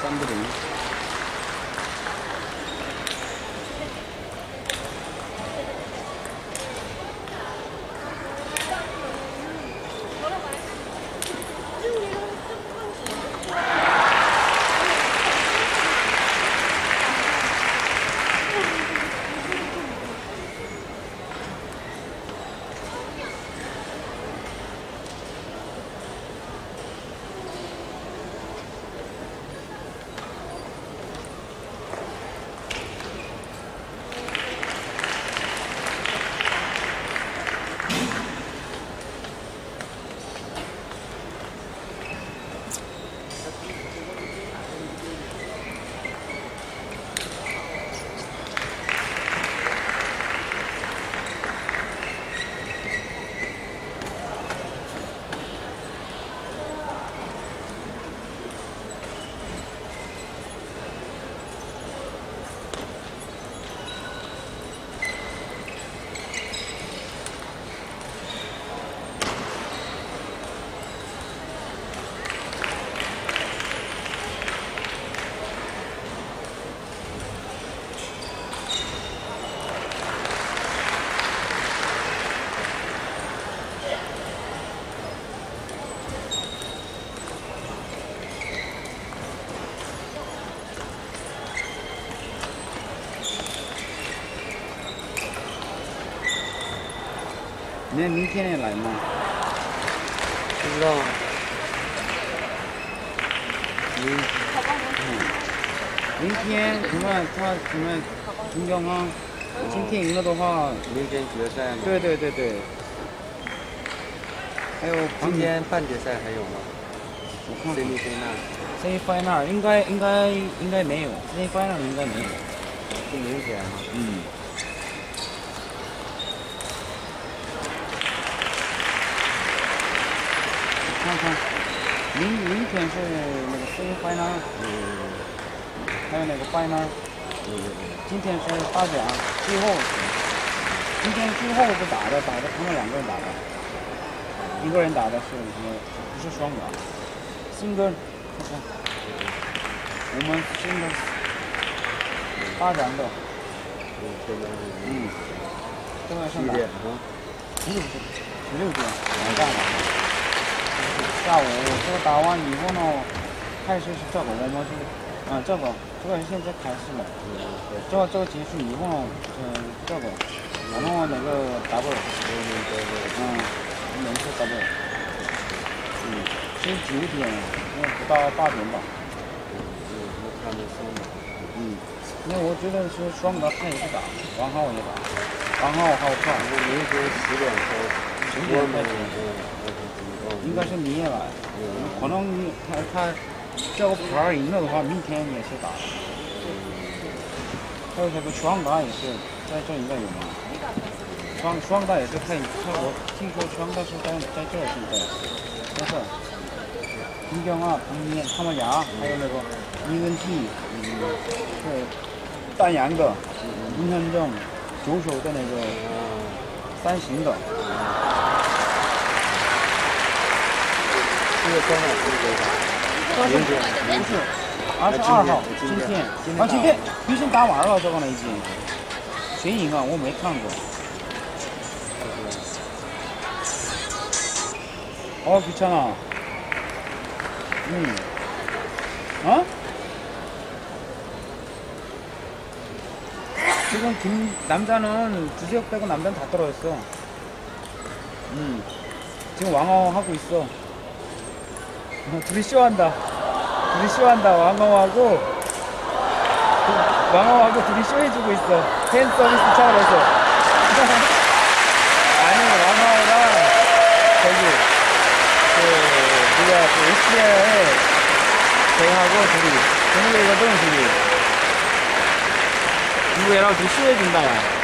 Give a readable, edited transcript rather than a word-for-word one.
쌈들이.你明天也来吗？ 不知道。 明天什么金江啊？今天赢了的话， 明天决赛吗？ 对。还有今天半决赛还有吗？ 我看看。 semi-final 应该没有 ，semi-final 应该没有。 不明显啊。 看看，明天是那个 semi-final，还有那个 final，今天是大奖，最后，今天最后是打的他们两个人打的，一个人打的是什么？不是双打 ，single， 看看，我们 single 大奖的，这个是哪？不是，16点晚上了。下午这个打完以后呢，开始是这个，我们是这个现在开始了。这个结束以后呢，这个，然后那个 double， 能是 double， 是9点，不到8点吧。因为我觉得是双打他也是打，王浩也打，王浩好看。 明天10点开始。 应该是你也来，可能他这个牌赢了的话，明天也是打。还有这个双打也是，在这应该有吗？双打也是我听说双打是在这儿现在，在这儿。金江啊，他们牙，还有那个ENT，是丹阳的，林현정左手的那个3型的。 这个多少不是22号，今天已经打完了，这个呢已经。谁赢啊？我没看过。귀찮아. 지금 남자는 주지혁 빼고 남자는 다 떨어졌어. 지금 왕호 하고 있어. 둘이 쇼한다. 왕호하고 둘이 쇼해주고 있어. 팬 서비스 차원에서. 아니, 왕호랑 저기 누가 에시아에 쟤하고 둘이 동료이거든 둘이 누구 얘랑 둘이 쇼해준다 야.